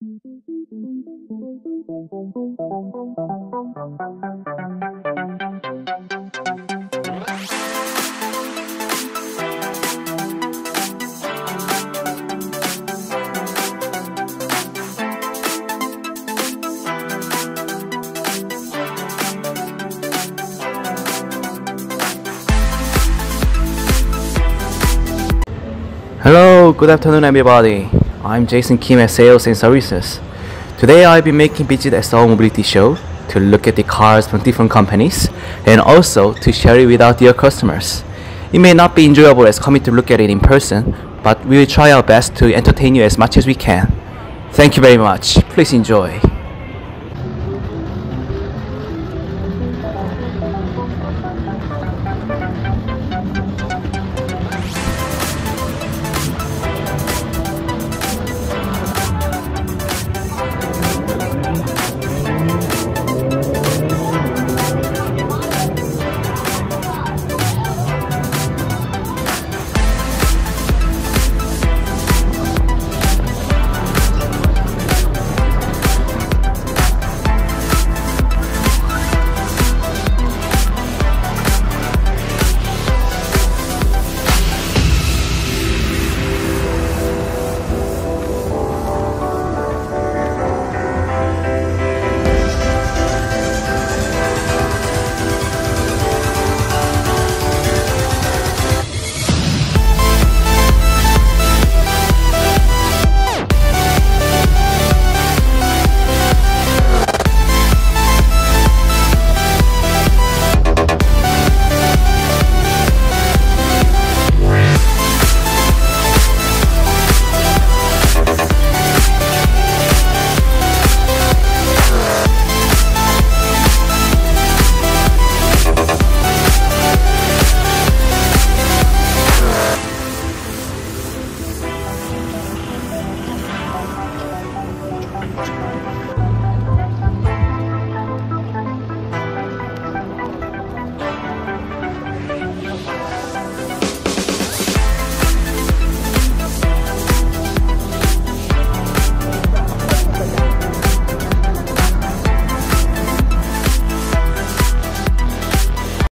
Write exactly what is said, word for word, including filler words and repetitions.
Hello, good afternoon everybody. I'm Jason Kim at Sales and Services. Today I'll be making visit at Seoul Mobility Show to look at the cars from different companies and also to share it with our dear customers. It may not be enjoyable as coming to look at it in person, but we will try our best to entertain you as much as we can. Thank you very much. Please enjoy.